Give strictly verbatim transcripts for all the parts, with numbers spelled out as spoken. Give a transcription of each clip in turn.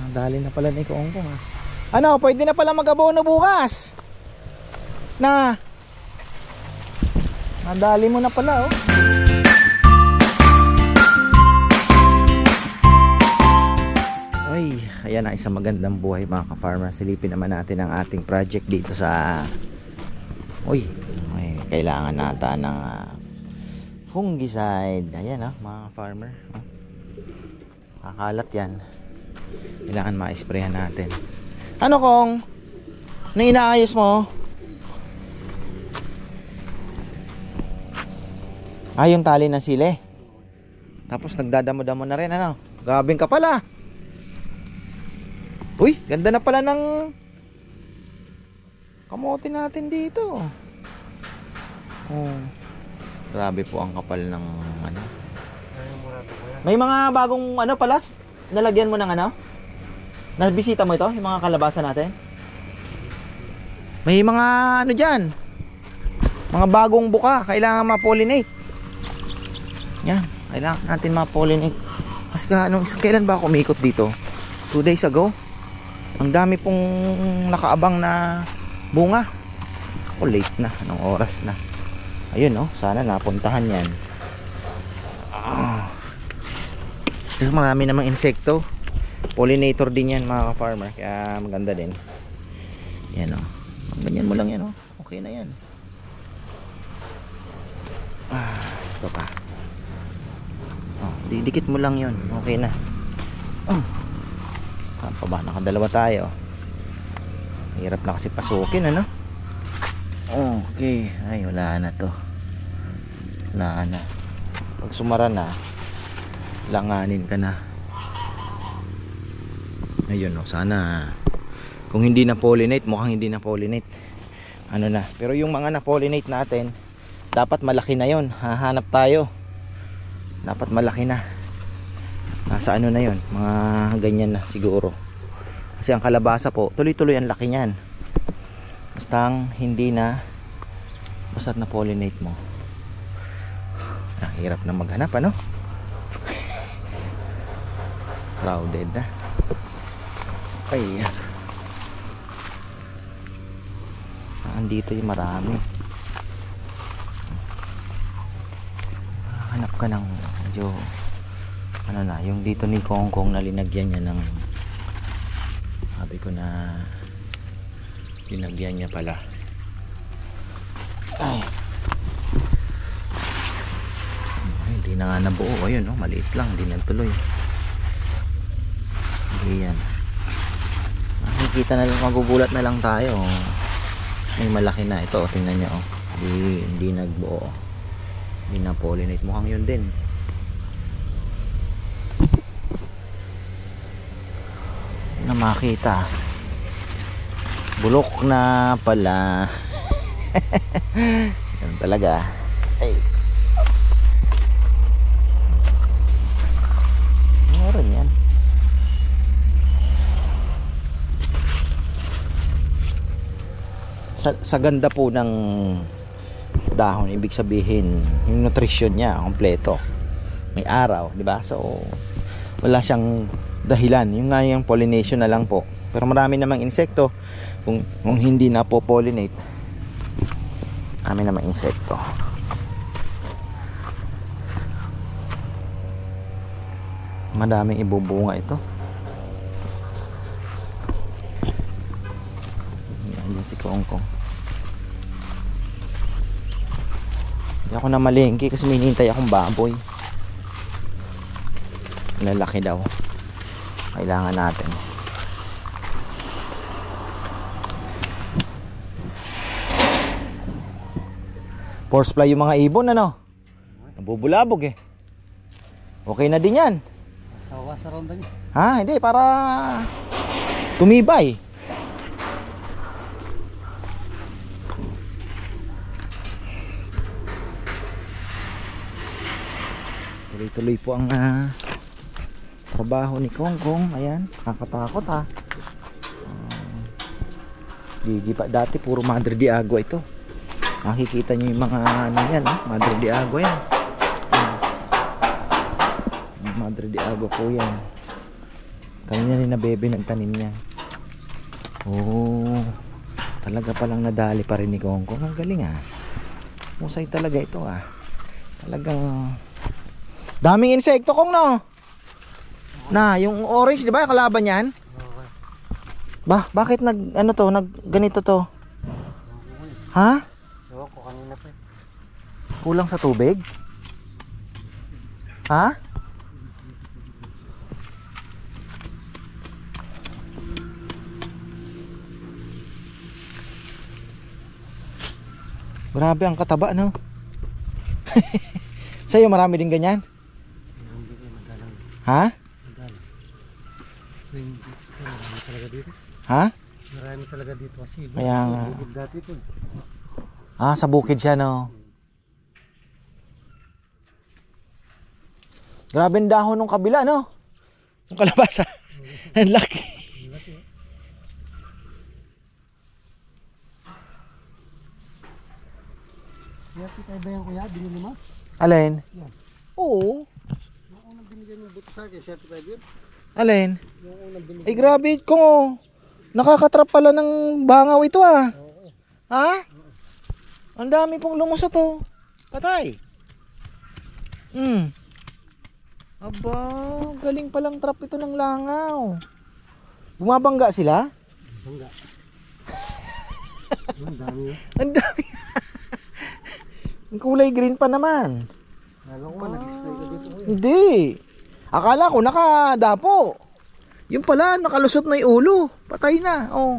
Dali na pala ni Kongkong ha. Ano, pwede na pala mag-abono bukas. Na. Nadali mo na pala oh. Ay, ayan na isang magandang buhay mga ka-farmer. Silipin naman natin ang ating project dito sa uy, may kailangan nata ng uh, fungicide. Ayan oh, mga farmer oh. Kakalat yan. Kailangan ma-sprayhan natin. Ano kung na inaayos mo? Ah, yung tali ng sili. Tapos nagdadamo-damo na rin ano. Grabing ka pala. Uy, ganda na pala ng kamote natin dito. Oh. Grabe po ang kapal ng ano. May mga bagong ano pala, nalagyan mo ng ano? Nabisita mo ito, yung mga kalabasan natin? May mga ano dyan, mga bagong buka, kailangan ma-pollinate. Yan, kailangan natin ma-pollinate. Kasi ka, ano, kailan ba ako umikot dito? Two days ago. Ang dami pong nakaabang na bunga. Oh, late na, anong oras na. Ayun oh, sana napuntahan yan. Ah. Kasi marami namang insekto. Pollinator din yan mga ka-farmer. Kaya maganda din. Yan o. Ganyan mo lang yan o. Okay na yan. Ah, ito pa. Oh, didikit mo lang yun. Okay na. Oh. Saan pa ba? Nakadalawa tayo. Hirap na kasi pasukin ano. Okay. Ay wala na to. Wala na. Pag sumara na, langanin ka na. Ayun o, sana kung hindi na pollinate, mukhang hindi na pollinate. Ano na, pero yung mga na pollinate natin, dapat malaki na yon. Hahanap tayo. Dapat malaki na. Nasa ano na yon, mga ganyan na siguro. Kasi ang kalabasa po, tuloy-tuloy ang laki niyan. Basta hindi na, basta na pollinate mo. Ah, hirap na maghanap ano. Crowded na. Ay, andito yung marami. Hanap ka ng medyo ano na, yung dito ni Kongkong na linagyan niya ng, sabi ko na linagyan niya pala. Ay, ay hindi na nga nabuo. Ayun oh, maliit lang, hindi na tuloy. Hindi yan. Nakikita na lang, magugulat na lang tayo. May malaki na ito, tingnan nyo oh. Hindi, hindi nagbuo, hindi na pollinate. Mukhang yun din. Na makita, bulok na pala. Yan talaga. Ay, meron yan. Sa, sa ganda po ng dahon, ibig sabihin yung nutrition niya kompleto, may araw, di ba? So wala siyang dahilan, yung nga yung pollination na lang po. Pero marami namang insekto. Kung, kung hindi na po pollinate, marami namang insekto. Madaming ibubunga ito. Yan si Kongkong. Hindi ako na malengke kasi may hinihintay akong baboy. Lalaki daw. Kailangan natin. Force fly yung mga ibon ano? Nabubulabog eh. Okay na din yan. Sawa sa ronda niya. Ha? Hindi, para tumibay. Tuloy-tuloy po ang uh, trabaho ni Kongkong. Ayan, nakakatakot ha. uh, Gigi pa. Dati puro Madre de Agua ito. Nakikita nyo yung mga ano yan ha? Madre de Agua yan. Madre de Agua po yan. Kanina ni na bebe nagtanim niya. Oh, talaga palang nadali pa rin ni Kongkong. Ang galing ah. Musay talaga ito ah. Talagang daming insekto Kong no. Na, yung orange, di ba? Kalaban yan? Ba, bakit nag, ano to, nag, ganito to? Ha? Ewan ko kanina pa. Kulang sa tubig? Ha? Grabe ang kataba, no? Sa'yo marami din ganyan? Ha? Marami talaga dito. Ha? Marami talaga dito kasi. Kaya nga. Bukid dati ito. Ah, sa bukid siya, no? Grabe ang dahon ng kabila, no? Yung kalabasa. Ang laki. Kaya tayo ba yan kuya? Binili mo? Alin? Yan. Oo. Yung unang binigyan ng buto sa akin, seventy-five yun. Alin? Yung unang binigyan. Ay grabe ko. Nakakatrap pala ng bangaw ito ah. Oo. Ha? Ang dami pong lumusot to. Patay. Hmm. Aba, galing palang trap ito ng langaw. Bumabangga sila? Bangga. Ang dami yun. Ang dami. Ang kulay green pa naman. Alam ko ba, nag-display ka dito kuya? Hindi. Akala ko nakadapo. Yung pala, nakalusot na yung ulo. Patay na. Oh.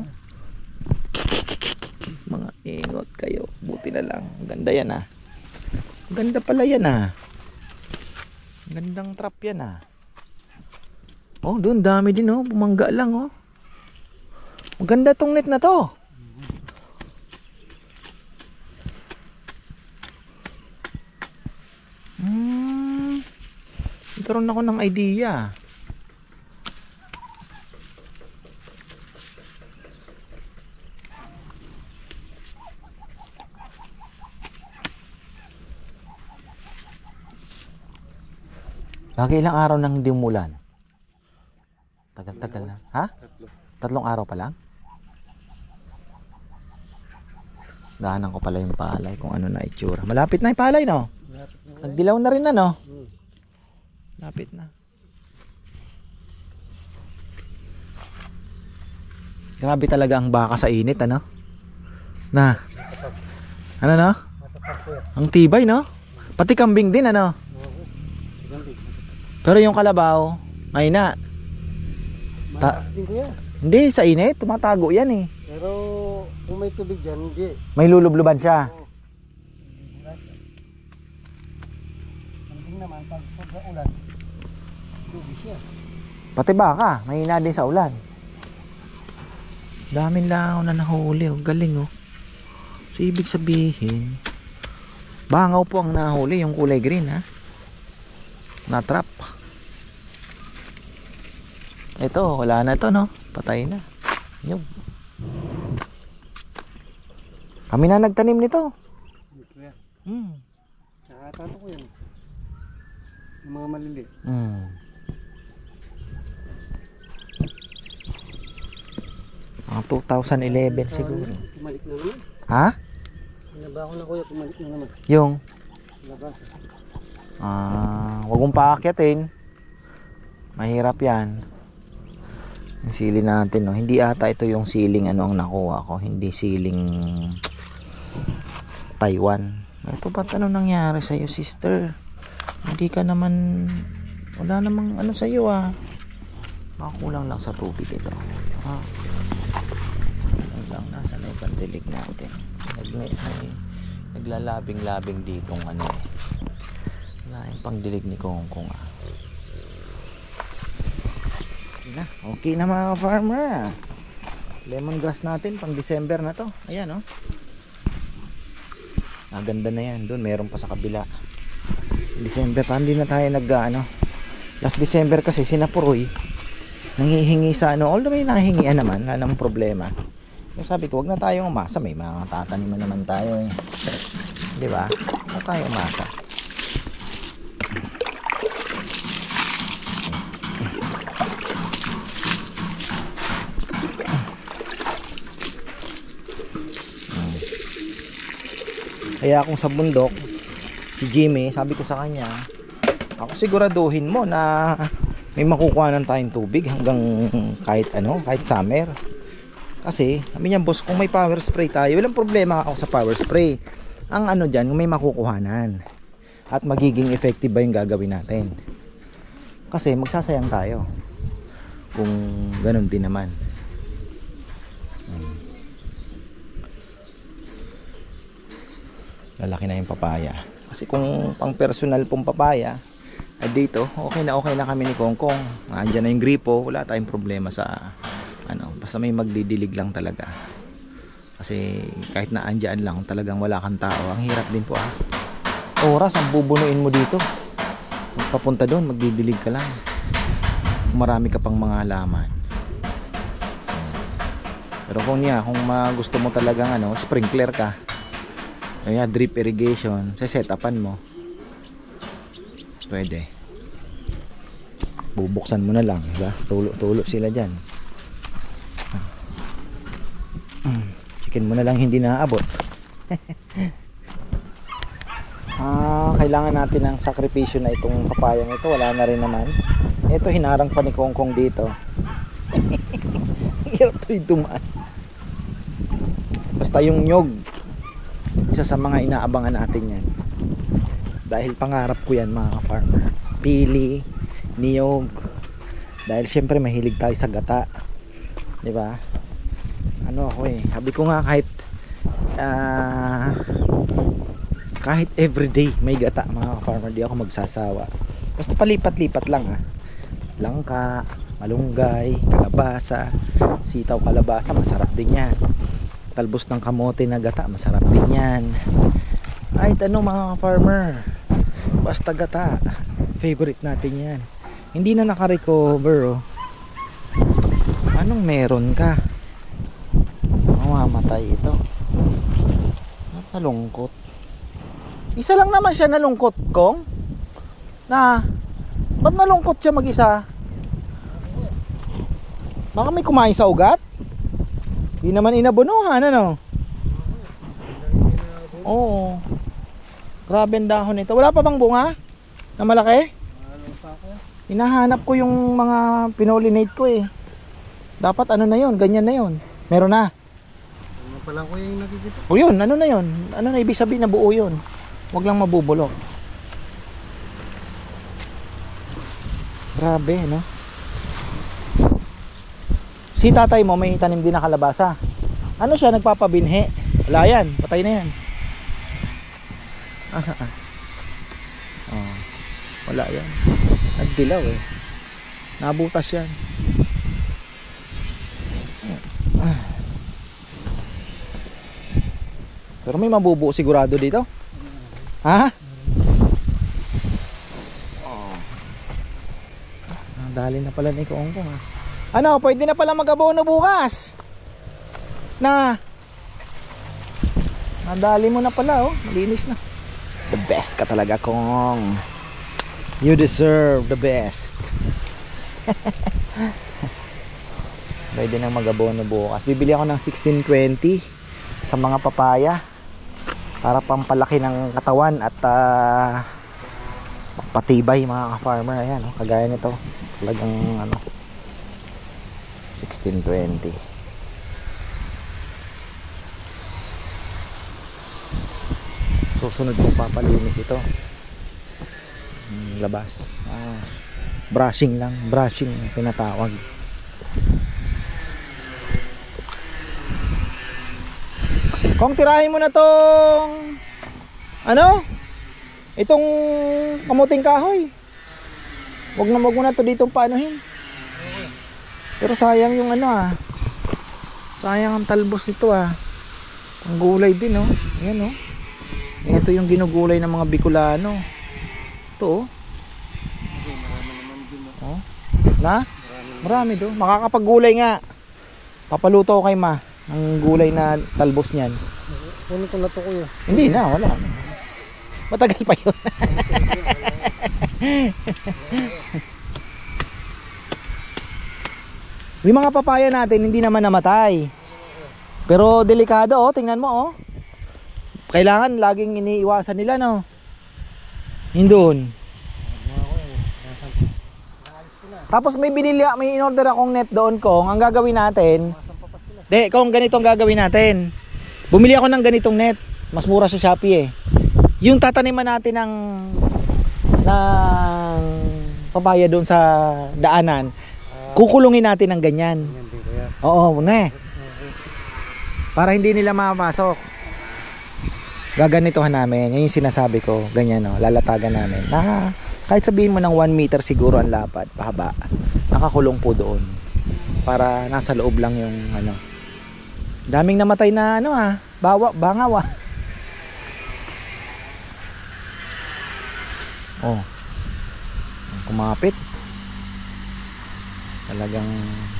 Mga ingot kayo. Buti na lang. Ganda yan ah. Ganda pala yan ah. Gandang trap yan ah. Oh, doon dami din oh. Bumangga lang oh. Maganda tong net na to. Hmm. Nagkaroon ako ng idea. Lagi ilang araw nang hindi umulan? Tagal-tagal na. Ha? Tatlo. Tatlong araw pa lang? Daanan ko pala yung palay kung ano na itsura. Malapit na yung palay, no? Malapit na. Nagdilaw na rin na, no? Hmm. Lapit na. Grabe talaga ang baka sa init, ano? Na. Ano, no? Matapat kuya. Ang tibay, no? Pati kambing din, ano? Oo. Ganda. Pero yung kalabaw, ay na. Ta- Malakas din kuya. Hindi, sa init. Tumatago yan, eh. Pero kung may tubig dyan, hindi. May lulubluban siya. Oo. Ang naman, pag sobrang ulan, tubig siya. Pati baka, mahina din sa ulan. Daming lao na nahuli, oh. Galing, oh. So, ibig sabihin, bangaw po ang nahuli, yung kulay green, ha? Na-trap. Ito, wala na to, no? Patay na. Yun. Kami na nagtanim nito. Kuya. Hmm. Nakatato ko yan. Yung mga malili. Hmm. Mga two thousand eleven siguro. Pumalik na naman. Ha? Pinabaho na kuya, pumalik na naman. Yung Labas. ah, wag mong paakyatin. Mahirap 'yan. Yung sili natin, no. Hindi ata ito yung siling ano ang nakuha ko, hindi siling Taiwan. Ito ba't ano nangyari sa iyo, sister? Hindi ka naman, wala namang ano sa iyo ah. Baka kulang lang sa tubig ito. Ah. Ano lang, nasa na yung pandilig natin. Nag, may, naglalabing-labing ditong ano eh. Wala yung pangdilig ni Kongkong ah. Na, okay na mga farmer. Lemongrass natin pang December na to. Ayan oh. Ah, ganda na yan. Doon meron pa sa kabila. December pa hindi na tayo nag ano. Last December kasi sinapuroy. Nangihingi sa ano. Although may nahingian naman, wala namang problema. Yung sabi ko, wag na tayong umasa, may mga tataniman naman tayo eh. 'Di ba? Wag na tayong umasa. Kaya kung sa bundok, si Jimmy, sabi ko sa kanya, ako siguraduhin mo na may makukuha ng tayong tubig hanggang kahit ano, kahit summer. Kasi, sabi niya, boss, kung may power spray tayo, walang problema ako sa power spray. Ang ano dyan, may makukuhanan. At magiging effective ba yung gagawin natin. Kasi, magsasayang tayo. Kung ganun din naman. Lalaki na yung papaya. Kasi kung pang personal pong papaya, ay dito, okay na okay na kami ni Kongkong. Nandiyan na yung gripo, wala tayong problema sa ano, basta may magdidilig lang talaga. Kasi kahit na andyan lang, talagang wala kang tao, ang hirap din po ah. Oras ang bubunuin mo dito. Papunta doon, magdidilig ka lang. Marami ka pang mga halaman. Pero kung niya, kung gusto mo talagang ano, sprinkler ka, kaya drip irrigation, sa set-upan mo, pwede. Bubuksan mo na lang, diba? Tulo-tulo sila dyan. Chicken mo na lang hindi naaabot. Ah, kailangan natin ng sakripisyo na itong papayang ito. Wala na rin naman. Ito hinarang pa ni Kongkong dito. Hirap rin dumaan. Basta yung nyog, isa sa mga inaabangan natin yan. Dahil pangarap ko yan mga ka-farmer. Pili, niyog. Dahil syempre mahilig tayo sa gata, di ba? Ano ako eh, sabi ko nga kahit uh, kahit everyday may gata mga ka-farmer, di ako magsasawa. Basta palipat-lipat lang ah. Langka, malunggay, kalabasa, sitaw kalabasa, masarap din yan. Talbos ng kamote na gata, masarap din yan. Kahit ano mga ka-farmer, basta gata, favorite natin yan. Hindi na naka-recover oh. Anong meron ka? Mamamatay ito. Nalungkot. Isa lang naman siya nalungkot, Kong. Na, ba't nalungkot siya mag-isa? Baka may kumain sa ugat? Hindi naman inabunuhan, ano? Oo. Grabe ang dahon nito. Wala pa bang bunga? Na malaki? Hinahanap ko yung mga pinolinate ko eh. Dapat ano na yon, ganyan na yon. Meron na. Ano pa lang ko yung nakikita? O yun, ano na yon? Ano na ibig sabihin na buo yun? Huwag lang mabubulok. Grabe, no? Si tatay mo may tanim din na kalabasa. Ano siya, nagpapabinhe? Wala yan, patay na yan. Ah, ah. Oh, wala yan. Nagdilaw eh. Nabutas yan. Pero may mabubuo sigurado dito. Ha? Oh. Dali na pala ni Kongkong ha. Ano, pwede na pala mag-abono bukas. Na. Nadali mo na pala oh. Malinis na. The best ka talaga, Kong. You deserve the best. Pwede nang mag-abono bukas. Bibili ako ng sixteen twenty sa mga papaya para pampalaki ng katawan at uh, patibay mga ka-farmer. Ayan, oh, kagaya nito. Talagang ano, sixteen twenty. Susunod kong papalinis ito. Labas. Ah, brushing lang, brushing tinatawag. Kung tirahin mo na tong ano? Itong kamuting kahoy. Wag na wag mo na to ditong paanuhin. Pero sayang yung ano ah. Sayang ang talbos nito ah. Ang gulay din oh. Ayan oh. Ito yung ginugulay ng mga Bicolano. Ito oh. Oh. Na? Marami do. Makakapag-gulay nga. Papaluto kay ma ang gulay na talbos niyan. Ano itong lato ko yun? Hindi na, wala. Matagal pa yun. Yung mga papaya natin hindi naman namatay. Pero delikado oh, tingnan mo oh. kailangan laging iniiwasan nila, no? Yun doon. Tapos may binili, may in-order akong net doon, Kong. Ang gagawin natin, de, Kong, ganitong gagawin natin. Bumili ako ng ganitong net. Mas mura sa Shopee eh. Yung tataniman natin ng ng papaya doon sa daanan, kukulungin natin ng ganyan. Oo, muna eh. Para hindi nila mapasok. Gaganitohan namin. Yun yung sinasabi ko. Ganyan, no? Lalatagan namin. Na, kahit sabihin mo ng one meter siguro ang lapad, pahaba. Nakakulong po doon. Para nasa loob lang yung ano. Daming namatay na ano ah. Bawa, bangaw ah. Oh. Kumapit. Talagang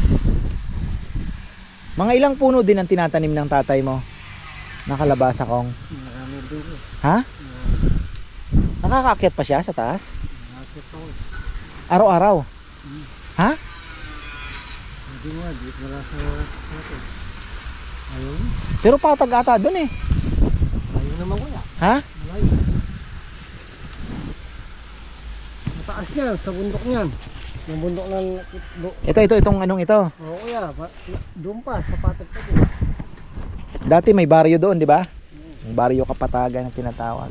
mga ilang puno din ang tinatanim ng tatay mo? Nakalabasa, Kong. Ha? Nakakaakyat pa siya sa taas? Araw-araw? Ha? Hindi nga, di wala sa atin. Ayun. Pero patag ata dun eh. Ayun naman kuya. Ha? Malayo. Mataas niyan, sa bundok niyan. Yung bundok ng... Ito, ito, itong anong ito. Oo kuya, doon pa, sa patag pa din. Dati may baryo doon, di ba? Yung baryo Kapatagan na tinatawag.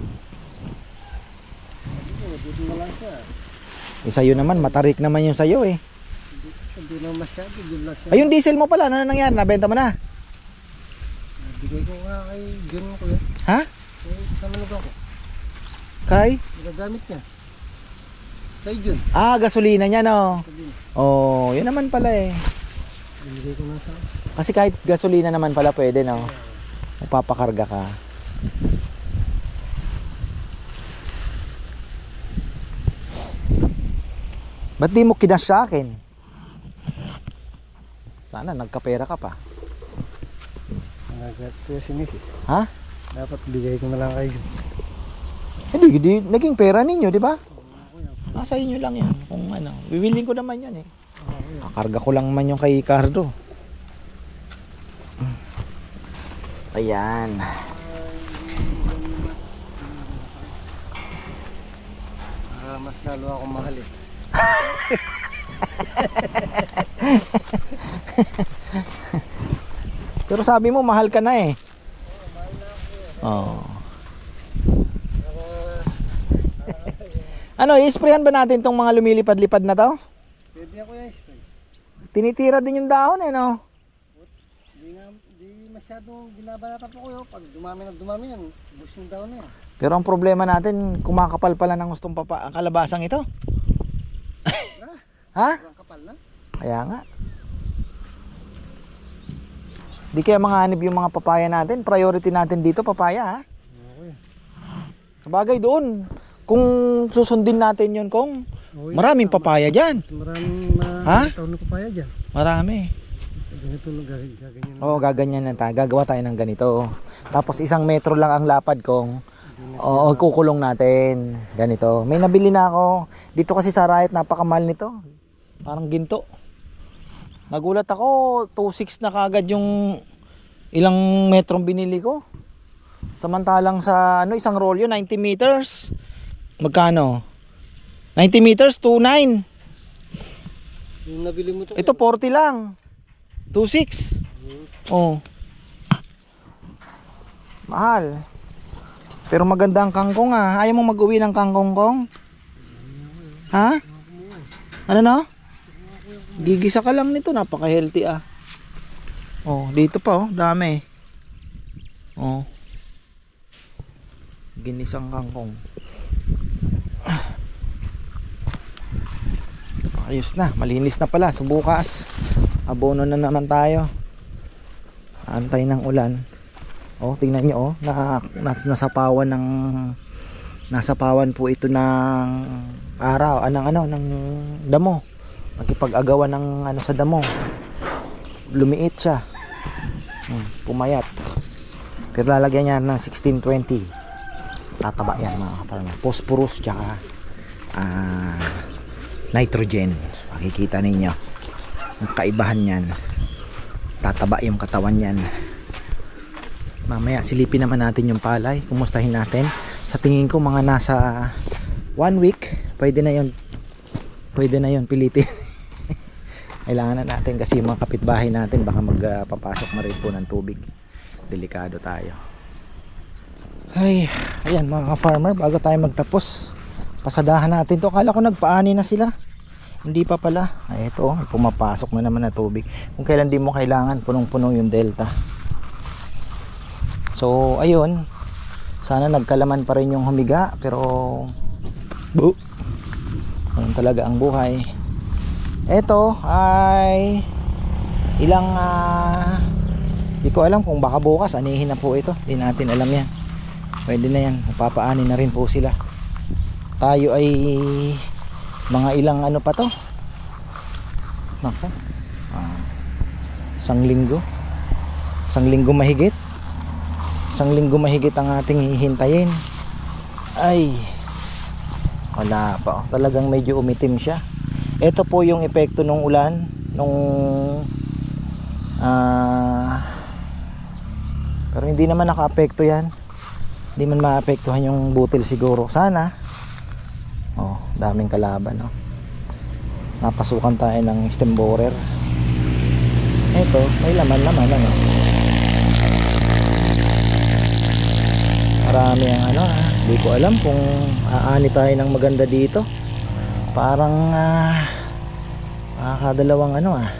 Dito na lang siya. Eh sa'yo naman, matarik naman yung sa'yo eh. Hindi na masyado, doon lang siya. Ayun, diesel mo pala, ano na nangyari? Nabenta mo na? Bigay ko nga kay John kuya. Ha? Eh, sa manog ako. Kay? Nagagamit niya. Kay John. Ah, gasolina niya no? Sabihin. Oh, yun naman pala eh. Bigay ko na sa... Kasi kahit gasolina naman pala pwede no? Mapapakarga ka. Ba't di mo kinash sa akin? Sana nagkapera ka pa. Nagat ko si Missus. Ha? Dapat bigay ko na lang kayo. Hindi, hindi naging pera ninyo, di ba? Nasa inyo lang yan. Kung ano, bibilin ko naman yan eh. Kakarga ko lang man yung kay Ricardo. Ayan. Ah, mas lalo ako mahal eh. Pero sabi mo mahal ka na eh. Oh. Ano, i-sprayan ba natin tong mga lumilipad-lipad na to? Pwede ako yung spray. Tinitira din yung dahon eh, no? Hindi nga, hindi masyadong binabanatan po ko. Pag dumami na dumami yan, bus yung daw na yan. Pero ang problema natin, kumakapal pala ng gustong papa ang kalabasang ito. Ha? Ang kapal na. Kaya nga. Di kaya manganib yung mga papaya natin. Priority natin dito, papaya ha? Okay. Sabagay doon. Kung susundin natin yun, Kong, Okay. maraming papaya dyan. Maraming Ha? taon na papaya dyan. Marami. Ganito na gaganyan. Oo, gaganyan na tayo. Gagawa tayo ng ganito. Tapos isang metro lang ang lapad, Kong. Oo, kukulong natin. Ganito. May nabili na ako. Dito kasi sa Riot, napakamahal nito. Parang ginto. Nagulat ako, two six na kagad yung ilang metrong binili ko. Samantalang sa ano, isang rolyo, ninety meters. Magkano? ninety meters, two nine. Yung nabili mo to. Ito forty lang. two six. Oh. Mahal. Pero maganda ang kangkong ah. Ayaw mo mag-uwi ng kangkong, Kong? Ha? Ano na? Gigisa ka lang nito, napaka-healthy ah. Oh, dito pa oh, dami. Oh. Ginisang kangkong. Ayos na, malinis na pala. Subukas. Abono na naman tayo. Antay ng ulan. Oh, tingnan niyo oh, na, na nasapawan ng nasapawan po ito ng araw, anong ano ng damo. Nakipag-agawan ng ano sa damo. Lumiit siya. Hmm, pumayat. Pero lalagyan niya ng sixteen twenty. Tataba yan mga farmer. Phosphorus tsaka ah, nitrogen. Makikita ninyo ang kaibahan niyan. Tataba yung katawan niyan. Mamaya silipin naman natin yung palay, kumustahin natin. Sa tingin ko mga nasa one week pwede na yun, pwede na yun pilitin. Kailangan na natin kasi yung mga kapitbahay natin baka magpapasok uh, na rin po ng tubig, delikado tayo. Ay, ayan mga farmer, bago tayo magtapos pasadahan natin to. Akala ko nagpaani na sila, hindi pa pala. Ay ito, pumapasok na naman na tubig. Kung kailan di mo kailangan, punong-puno yung delta. So ayun, sana nagkalaman pa rin yung humiga, pero bu, ganun talaga ang buhay. Ito ay ilang uh, di ko alam kung baka bukas anihin na po ito, di natin alam yan. Pwede na yan, papaani na rin po sila. Tayo ay mga ilang ano pa to, nako, ah, isang linggo isang linggo mahigit isang linggo mahigit ang ating hihintayin. Ay wala pa, oh. Talagang medyo umitim siya. Ito po yung epekto ng ulan nung ah, pero hindi naman naka-apekto yan, hindi man maapektuhan yung butil siguro. Sana. Oh, daming kalaban, no? Napasukan tayo ng stem borer. Ito, may laman-laman, ano? Marami ang ano, ha? Hindi ko alam kung aani tayo ng maganda dito. Parang uh, makakadalawang ano, ah.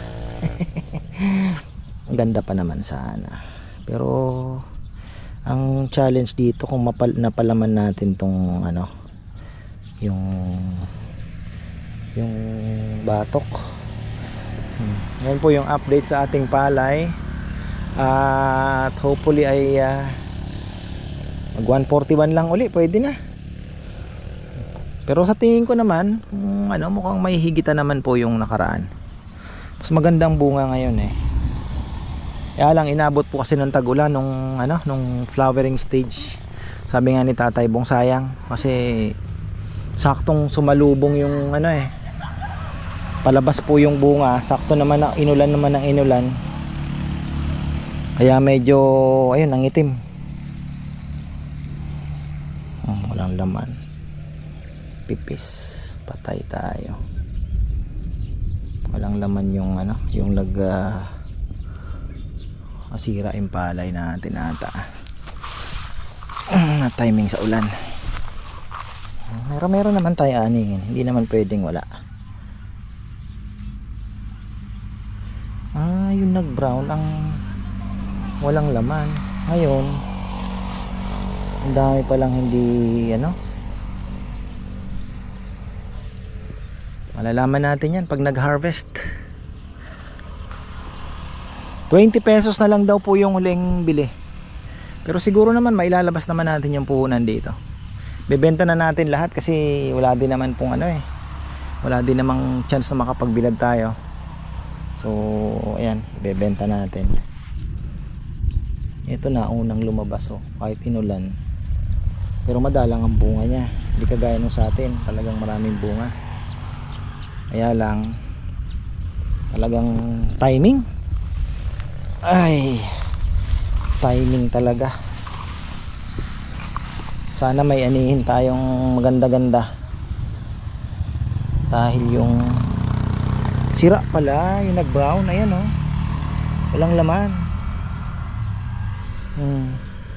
Ang ganda pa naman sana. Pero ang challenge dito kung mapal napalaman natin tong ano, yung yung batok. hmm. Ngayon po yung update sa ating palay, at hopefully ay uh, mag one forty-one lang uli, pwede na. Pero sa tingin ko naman um, ano, mukhang may higitan naman po yung nakaraan. Mas magandang bunga ngayon eh. Kaya lang inabot po kasi ng tag-ulan nung ano, nung flowering stage. Sabi nga ni Tatay Bong, sayang kasi saktong sumalubong yung ano eh, palabas po yung bunga, sakto naman na inulan naman ng inulan, kaya medyo ayun, nangitim. Oh, walang laman, pipis, patay tayo. Walang laman yung ano, yung nag uh, masira yung palay natin ata na timing sa ulan. Meron meron naman tayo anihin, hindi naman pwedeng wala. Ah, yung nag brown ang walang laman. Ngayon ang dami palang hindi ano. Malalaman natin yan pag nag harvest. Twenty pesos na lang daw po yung huling bili, pero siguro naman mailalabas naman natin yung puhunan dito. Bebenta na natin lahat kasi wala din naman pong ano eh, wala din namang chance na makapagbilad tayo. So ayan, bebenta natin. Ito na unang lumabas, oh, kahit inulan, pero madalang ang bunga niya, hindi kagaya nung sa atin, talagang maraming bunga. Kaya lang talagang timing, ay timing talaga. Sana may anihin tayong maganda-ganda, dahil yung sira pala, yung nag brown, ayan oh, walang laman. hmm.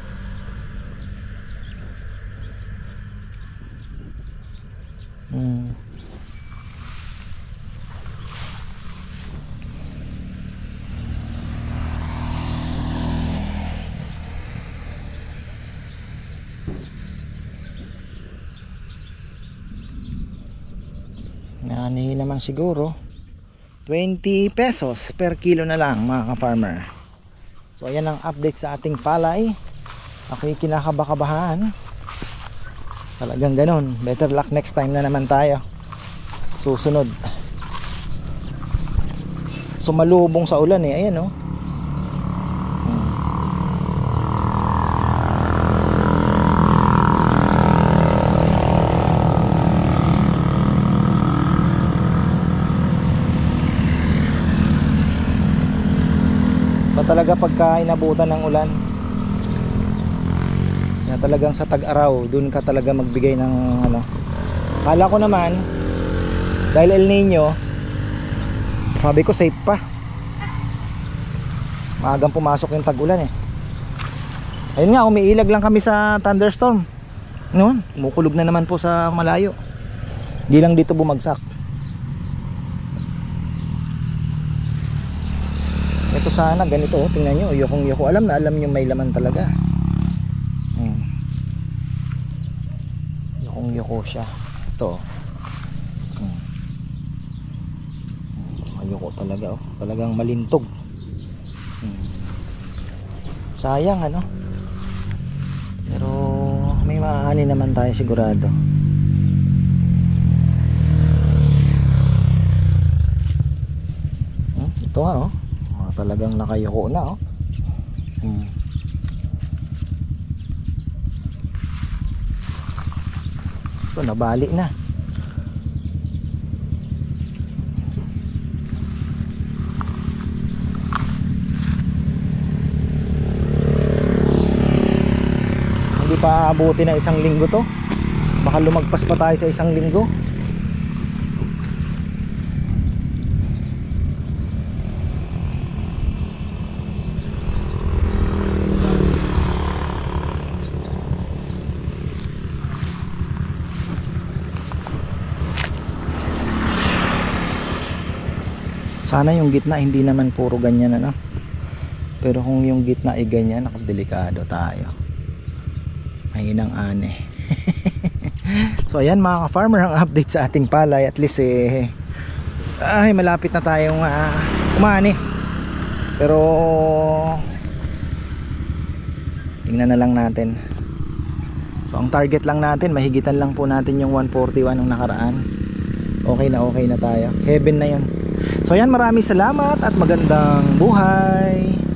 Hmm. Anihin naman siguro twenty pesos per kilo na lang mga ka-farmer. So ayan ang update sa ating palay. Ako'y kinakabakabahan, talagang ganun. Better luck next time na naman tayo, susunod. Sumalubong sa ulan eh, ayan oh. Talaga pagka inabutan ng ulan, na talagang sa tag-araw doon ka talaga magbigay ng ano. Kala ko naman dahil El Nino, sabi ko safe pa, maagang pumasok yung tag-ulan eh. Ayun nga, umiilag lang kami sa thunderstorm noon, kumukulog na naman po sa malayo, hindi lang dito bumagsak. Ito sana ganito, oh, tingnan nyo, yukong yuko, alam na alam nyo may laman talaga. hmm. Yukong yuko siya ito. hmm. Ayoko talaga, oh, talagang malintog. hmm. Sayang ano, pero may maaani naman tayo sigurado. hmm? Ito nga oh, oh talagang nakayuko na oh. hmm. Ito nabali na. Pa abuti na isang linggo to, baka lumagpas pa tayo sa isang linggo. Sana yung gitna hindi naman puro ganyan ano, pero kung yung gitna ay ganyan, nakadelikado tayo, mahinang ane. So ayan mga ka-farmer, ang update sa ating palay. At least eh, ay malapit na tayong uh, umani. Pero tingnan na lang natin. So ang target lang natin, mahigitan lang po natin yung one forty-one ng nakaraan. Okay na okay na tayo, heaven na yun. So ayan, maraming salamat at magandang buhay.